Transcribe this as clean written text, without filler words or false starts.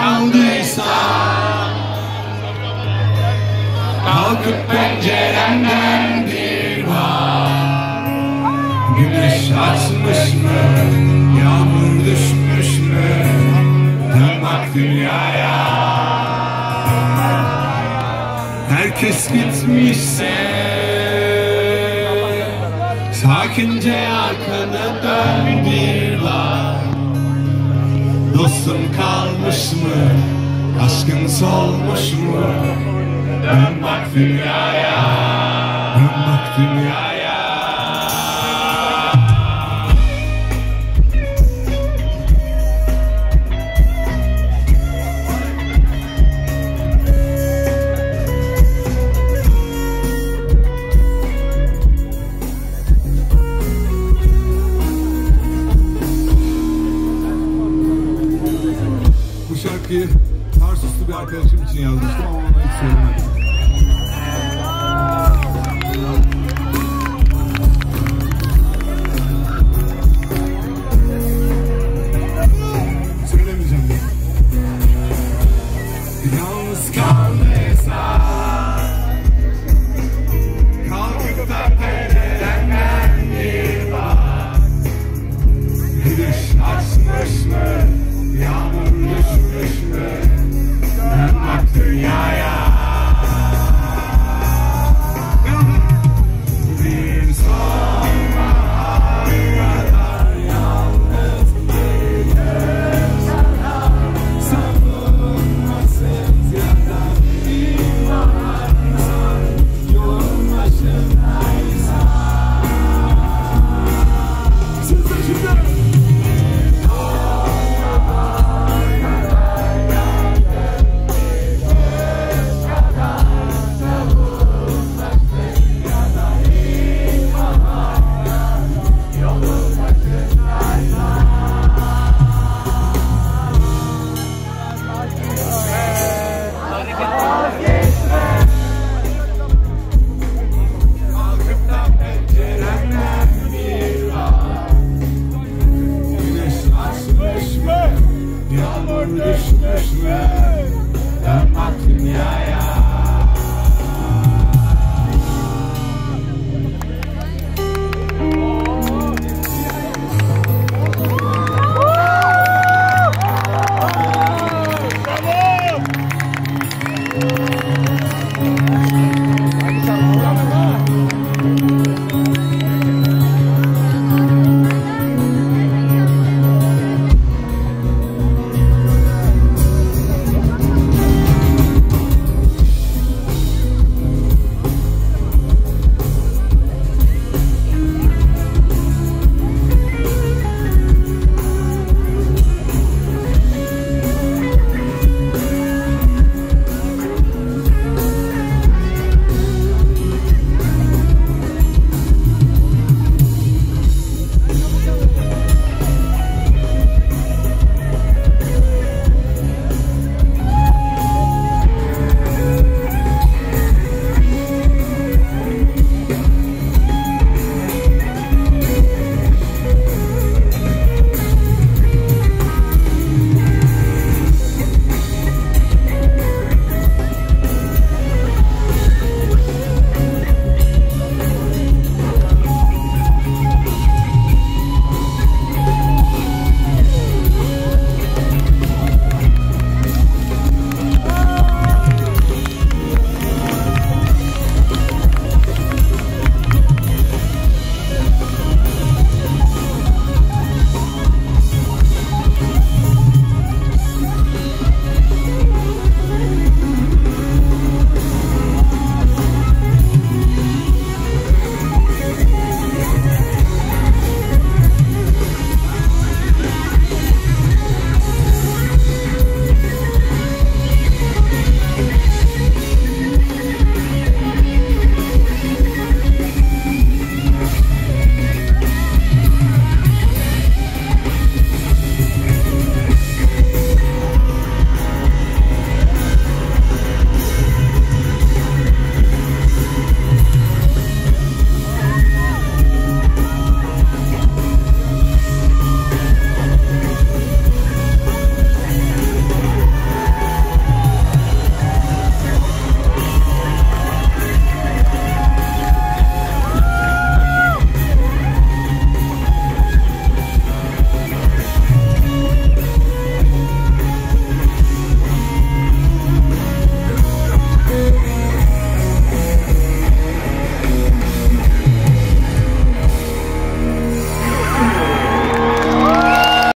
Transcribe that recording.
kaldıysa, kalkıp pencerenden bir bak. Güneş açmış mı, yağmur düşmüş mü? Dön bak dünyaya. Herkes gitmişse sakince arkanı dön bir bak. Dostum kalmış mı, aşkın solmuş mu? Dön bak dünyaya, dön bak dünyaya. Bu şarkıyı Tarsuslu bir arkadaşım için yazmıştım ama ona hiç söylemedim. Söylemeyeceğim de. Yalnız kaldıysa, kalkıp da pencerenden bir bak. Güneş açmış mı, yağmur düşmüş mü? Dön bak dünyaya. Bir sonbahar kadar yalnız değiliz. Savunmasız ya da imansan, yolun başındaysan. Siz de şimdi. Yağmur düşmüş mü? Dön bak dünyaya.